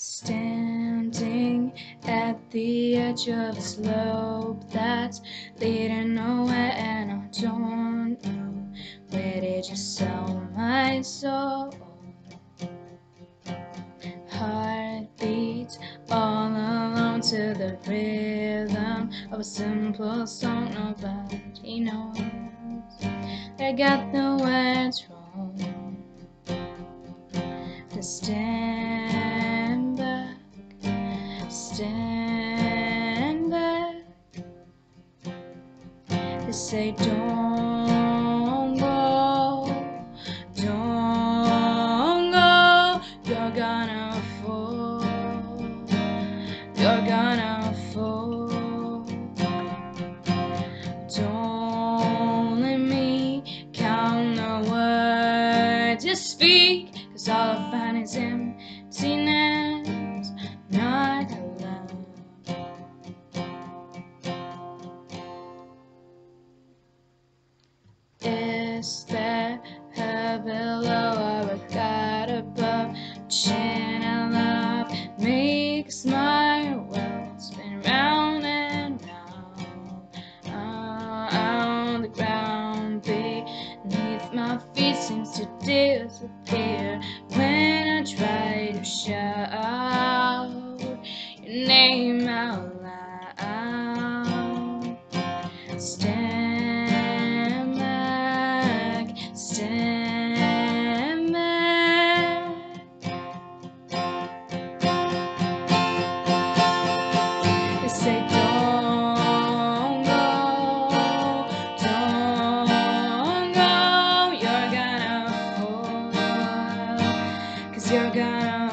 Standing at the edge of a slope that's leading nowhere, and I don't know where did you sell my soul. Heartbeats all alone to the rhythm of a simple song nobody knows. I got the words wrong. To stand back, stand back. They say don't go, don't go. You're gonna fall, you're gonna fall. Don't let me count the words you speak, 'cause all I find is emptiness, not love. Is there a below or a God above? Chin and love makes my world spin round and round. The ground beneath my feet seems to disappear when I try to shout your name out loud. Stand back, stand back. They say don't go, don't go. You're gonna fall, 'cause you're gonna